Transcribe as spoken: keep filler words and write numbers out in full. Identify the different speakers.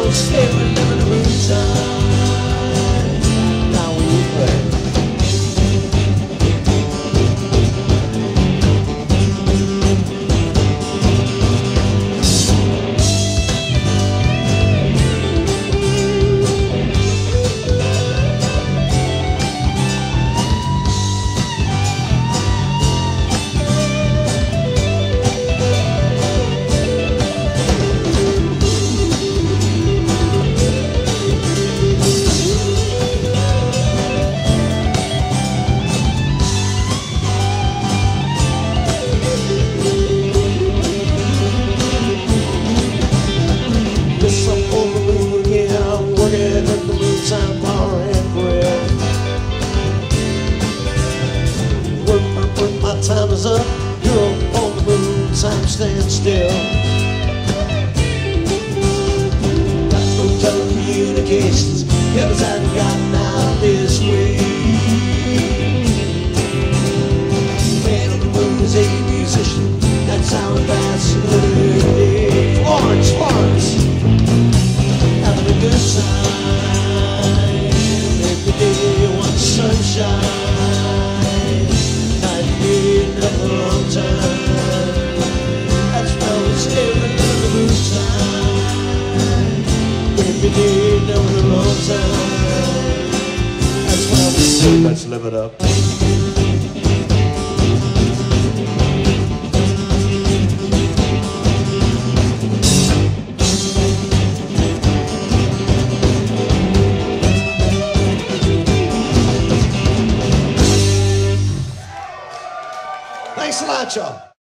Speaker 1: stay with them in the moonshine. Now we play. Moonshine bar and grill. Work, work, work, my time is up. You're up on the moon, time stand still. Got no telecommunications, cause I got out this way. Man on the moon is a musician, that's how it lasts another day. Florence, Florence, having a good time. Sunshine, night being a long time. That's why we stay with the moonshine. Every day, never a long time. That's why we say, let's live it up. Thanks a lot, y'all.